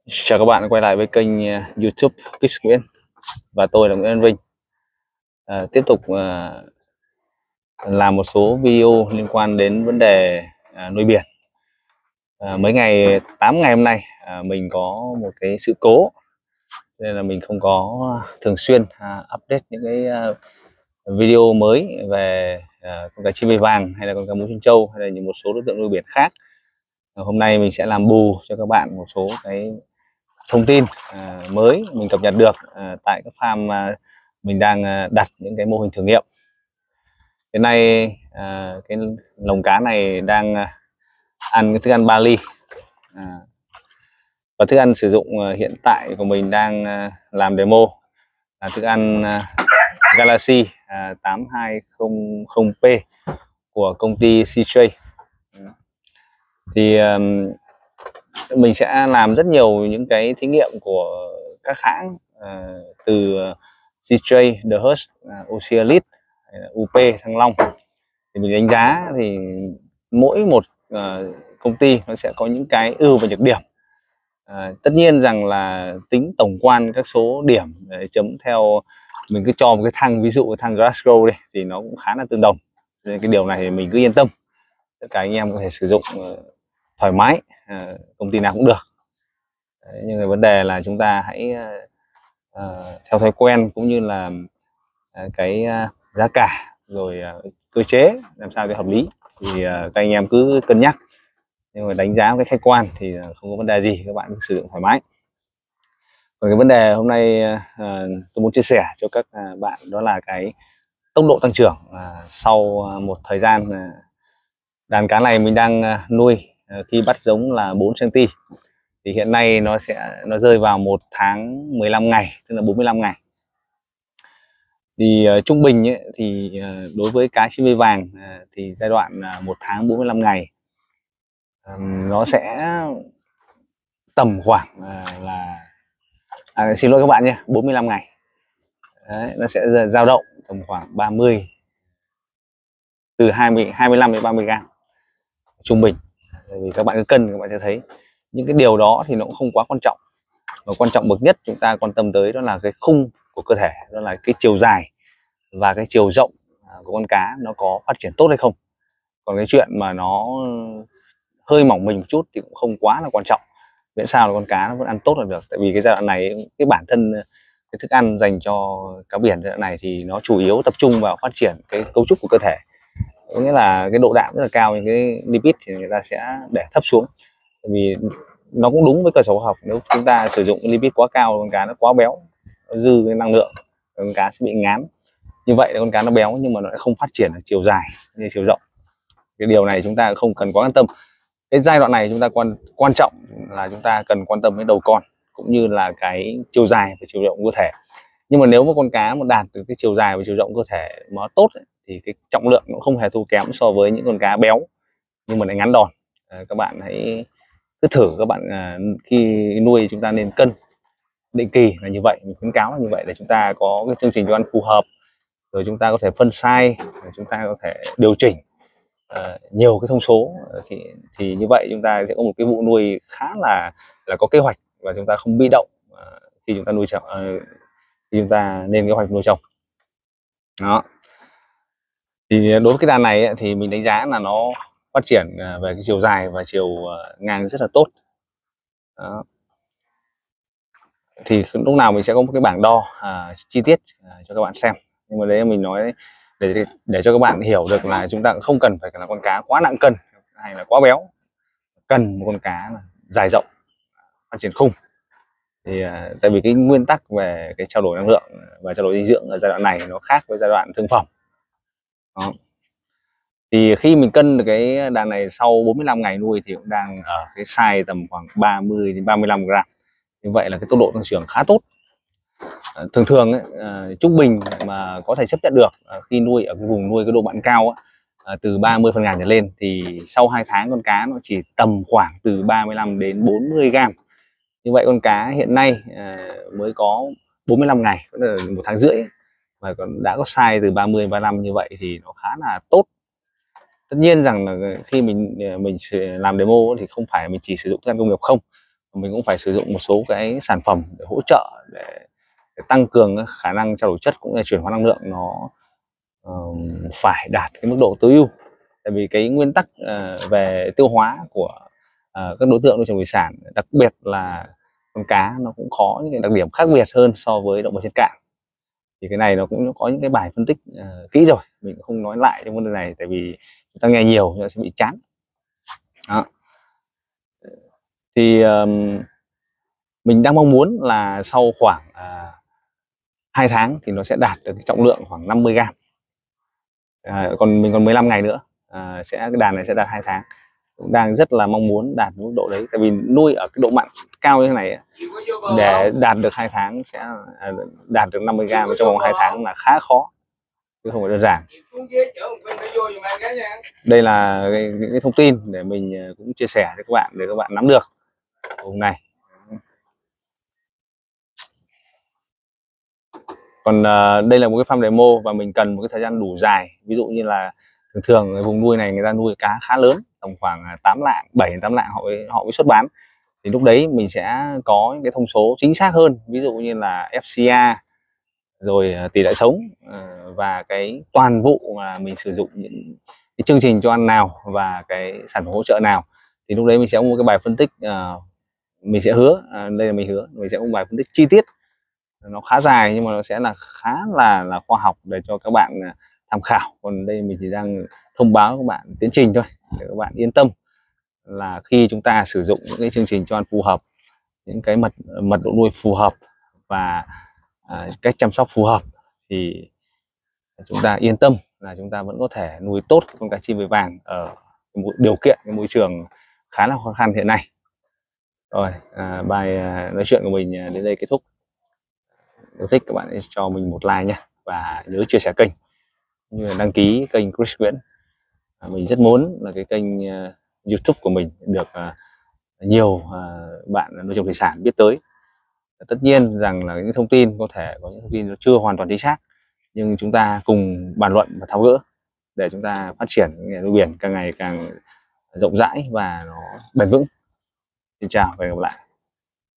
Chào các bạn quay lại với kênh YouTube Kids Nguyễn và tôi là Nguyễn Văn Vinh. Tiếp tục làm một số video liên quan đến vấn đề nuôi biển. Mấy ngày 8 ngày hôm nay mình có một cái sự cố nên là mình không có thường xuyên update những cái video mới về con cá chim mây vàng hay là con cá mú chân trâu hay là những một số đối tượng nuôi biển khác. Hôm nay mình sẽ làm bù cho các bạn một số cái thông tin mới mình cập nhật được tại các farm mình đang đặt những cái mô hình thử nghiệm. Hiện nay cái lồng cá này đang ăn cái thức ăn Bali, và thức ăn sử dụng hiện tại của mình đang làm demo là thức ăn Galaxy 8200P của công ty CJ. Thì mình sẽ làm rất nhiều những cái thí nghiệm của các hãng từ CJ, The Hurst, Ocealit, UP, Thăng Long. Thì mình đánh giá thì mỗi một công ty nó sẽ có những cái ưu và nhược điểm. Tất nhiên rằng là tính tổng quan các số điểm để chấm theo, mình cứ cho một cái thang, ví dụ cái thang Glasgow đi, thì nó cũng khá là tương đồng. Nên cái điều này thì mình cứ yên tâm, tất cả anh em có thể sử dụng thoải mái, công ty nào cũng được. Đấy, nhưng mà vấn đề là chúng ta hãy theo thói quen cũng như là cái giá cả rồi cơ chế làm sao để hợp lý thì các anh em cứ cân nhắc, nhưng mà đánh giá cái khách quan thì không có vấn đề gì, các bạn cứ sử dụng thoải mái. Còn cái vấn đề hôm nay tôi muốn chia sẻ cho các bạn đó là cái tốc độ tăng trưởng sau một thời gian đàn cá này mình đang nuôi khi bắt giống là 4 cm. Thì hiện nay nó rơi vào 1 tháng 15 ngày, tức là 45 ngày. Thì trung bình ấy, thì đối với cá chim mây vàng thì giai đoạn 1 tháng 45 ngày nó sẽ tầm khoảng xin lỗi các bạn nhé, 45 ngày. Đấy, nó sẽ dao động tầm khoảng 30, từ 25 đến 30 gram trung bình. Vì các bạn cứ cân, các bạn sẽ thấy những cái điều đó thì nó cũng không quá quan trọng. Và quan trọng bậc nhất chúng ta quan tâm tới đó là cái khung của cơ thể, đó là cái chiều dài và cái chiều rộng của con cá nó có phát triển tốt hay không. Còn cái chuyện mà nó hơi mỏng mình một chút thì cũng không quá là quan trọng, miễn sao là con cá nó vẫn ăn tốt là được. Tại vì cái giai đoạn này cái bản thân cái thức ăn dành cho cá biển giai đoạn này thì nó chủ yếu tập trung vào phát triển cái cấu trúc của cơ thể, có nghĩa là cái độ đạm rất là cao, nhưng cái lipid thì người ta sẽ để thấp xuống. Tại vì nó cũng đúng với cơ sở khoa học, nếu chúng ta sử dụng lipid quá cao, con cá nó quá béo, nó dư cái năng lượng, con cá sẽ bị ngán. Như vậy là con cá nó béo nhưng mà nó lại không phát triển ở chiều dài như chiều rộng. Cái điều này chúng ta không cần quá quan tâm. Cái giai đoạn này chúng ta quan trọng là chúng ta cần quan tâm đến đầu con cũng như là cái chiều dài và chiều rộng cơ thể. Nhưng mà nếu mà con cá mà đạt được cái chiều dài và chiều rộng cơ thể nó tốt ấy, thì cái trọng lượng nó không hề thua kém so với những con cá béo nhưng mà lại ngắn đòn. Các bạn hãy cứ thử, các bạn khi nuôi chúng ta nên cân định kỳ là như vậy, mình khuyến cáo là như vậy, để chúng ta có cái chương trình cho ăn phù hợp, rồi chúng ta có thể phân size, chúng ta có thể điều chỉnh nhiều cái thông số. Thì như vậy chúng ta sẽ có một cái vụ nuôi khá là có kế hoạch, và chúng ta không bị động khi chúng ta nuôi trồng, thì chúng ta nên kế hoạch nuôi trồng đó. Thì đối với cái đàn này ấy, thì mình đánh giá là nó phát triển về cái chiều dài và chiều ngang rất là tốt đó. Thì lúc nào mình sẽ có một cái bảng đo chi tiết cho các bạn xem, nhưng mà đấy mình nói để cho các bạn hiểu được là chúng ta cũng không cần phải là con cá quá nặng cân hay là quá béo, cần một con cá là dài rộng, phát triển khung. Thì tại vì cái nguyên tắc về cái trao đổi năng lượng và trao đổi dinh dưỡng ở giai đoạn này nó khác với giai đoạn thương phẩm đó. Thì khi mình cân được cái đàn này sau 45 ngày nuôi thì cũng đang ở cái size tầm khoảng 30 đến 35 gram. Như vậy là cái tốc độ tăng trưởng khá tốt. Thường thường ấy, trung bình mà có thể chấp nhận được khi nuôi ở cái vùng nuôi cái độ mặn cao ấy, từ 30 phần ngàn trở lên, thì sau 2 tháng con cá nó chỉ tầm khoảng từ 35 đến 40 gram. Như vậy con cá hiện nay mới có 45 ngày, tức là 1 tháng rưỡi mà còn đã có size từ 30 35, như vậy thì nó khá là tốt. Tất nhiên rằng là khi mình làm demo thì không phải mình chỉ sử dụng thức ăn công nghiệp không, mình cũng phải sử dụng một số cái sản phẩm để hỗ trợ để tăng cường khả năng trao đổi chất cũng như chuyển hóa năng lượng nó phải đạt cái mức độ tối ưu. Tại vì cái nguyên tắc về tiêu hóa của các đối tượng nuôi trồng thủy sản, đặc biệt là con cá, nó cũng có những cái đặc điểm khác biệt hơn so với động vật trên cạn. Thì cái này nó cũng có những cái bài phân tích kỹ rồi, mình cũng không nói lại trong vấn đề này, tại vì chúng ta nghe nhiều nó sẽ bị chán. Đó. Thì mình đang mong muốn là sau khoảng 2 tháng thì nó sẽ đạt được cái trọng lượng khoảng 50 gram. Còn mình còn 15 ngày nữa, cái đàn này sẽ đạt 2 tháng. Cũng đang rất là mong muốn đạt mức độ đấy, tại vì nuôi ở cái độ mặn cao như thế này để đạt được 2 tháng sẽ đạt được 50 gram trong vòng 2 tháng là khá khó, chứ không phải đơn giản. Đây là cái thông tin để mình cũng chia sẻ với các bạn để các bạn nắm được hôm nay. Còn đây là một cái farm demo và mình cần một cái thời gian đủ dài. Ví dụ như là thường cái vùng nuôi này người ta nuôi cá khá lớn, tầm khoảng 8 lạng, 7 đến 8 lạng họ mới xuất bán. Thì lúc đấy mình sẽ có những cái thông số chính xác hơn, ví dụ như là FCA, rồi tỷ lệ sống và cái toàn vụ mà mình sử dụng những cái chương trình cho ăn nào và cái sản phẩm hỗ trợ nào. Thì lúc đấy mình sẽ có một cái bài phân tích, mình sẽ hứa, đây là mình hứa mình sẽ có một bài phân tích chi tiết, nó khá dài nhưng mà nó sẽ là khá là khoa học để cho các bạn tham khảo. Còn đây mình chỉ đang thông báo các bạn tiến trình thôi để các bạn yên tâm là khi chúng ta sử dụng những cái chương trình cho ăn phù hợp, những cái mật độ nuôi phù hợp và cách chăm sóc phù hợp thì chúng ta yên tâm là chúng ta vẫn có thể nuôi tốt con cá chim vây vàng ở điều kiện cái môi trường khá là khó khăn hiện nay. Rồi, bài nói chuyện của mình đến đây kết thúc. Nếu thích các bạn hãy cho mình một like nhé, và nhớ chia sẻ kênh như là đăng ký kênh Chris Nguyễn. Mình rất muốn là cái kênh YouTube của mình được nhiều bạn nuôi trồng thủy sản biết tới. Tất nhiên rằng là những thông tin có thể có những thông tin nó chưa hoàn toàn chính xác, nhưng chúng ta cùng bàn luận và tháo gỡ để chúng ta phát triển nghề nuôi biển càng ngày càng rộng rãi và nó bền vững. Xin chào và hẹn gặp lại.